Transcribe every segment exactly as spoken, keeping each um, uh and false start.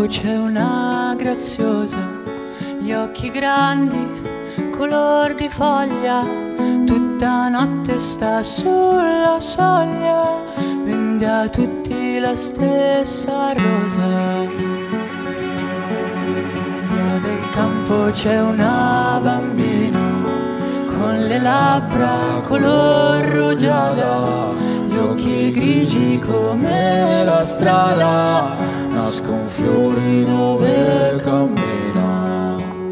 c'è una graziosa, gli occhi grandi, color di foglia, tutta notte sta sulla soglia, vende a tutti la stessa rosa. Via del campo c'è una bambina, con le labbra color rugiada, gli occhi grigi come la strada, nascon fiori dove cammina.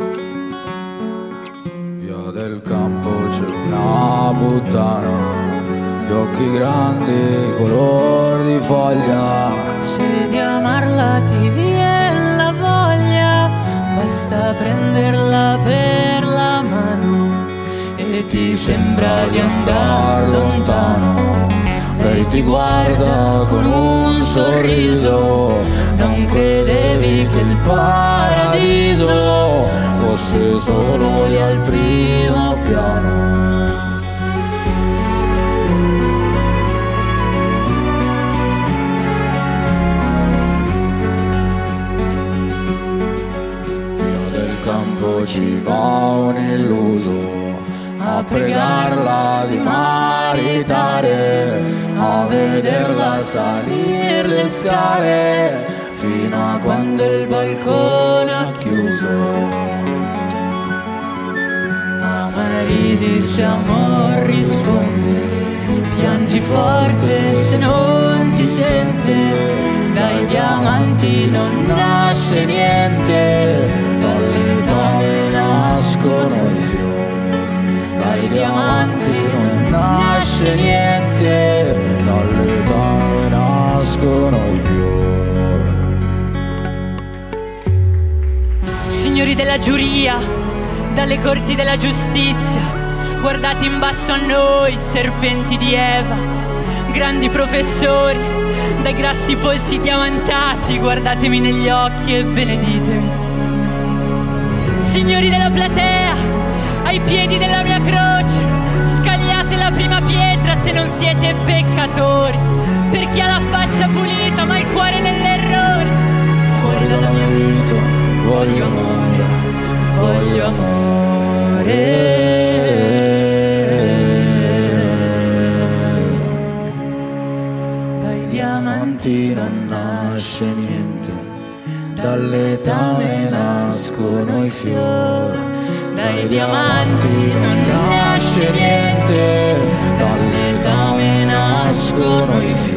Via del campo c'è una puttana, gli occhi grandi color di foglia, se di amarla ti viene la voglia, basta prenderla per la mano e ti sembra di andar lontano. Lei ti guarda con un sorriso, non credevi che il paradiso fosse solo lì al primo piano. Via del campo ci va un illuso a pregarla di maritare, a vederla salire le scale, fino a quando il balcone ha chiuso. A me ridi se amor risponde, piangi forte se non ti sente, dai diamanti non nasce niente, dalle tave nascono i fiori. Dai diamanti non nasce niente, dalle tave nascono i fiori. Signori della giuria, dalle corti della giustizia, guardate in basso a noi, serpenti di Eva. Grandi professori, dai grassi polsi diamantati, guardatemi negli occhi e beneditemi. Signori della platea, ai piedi della mia croce, scagliate la prima pietra se non siete peccatori, per chi ha la faccia pulita ma il cuore nell'errore. Fuori dalla mia vita voglio amore, voglio amore. Dai diamanti non nasce niente, dalle tame nascono i fiori. Dai diamanti non nasce niente, dalle tame nascono i fiori.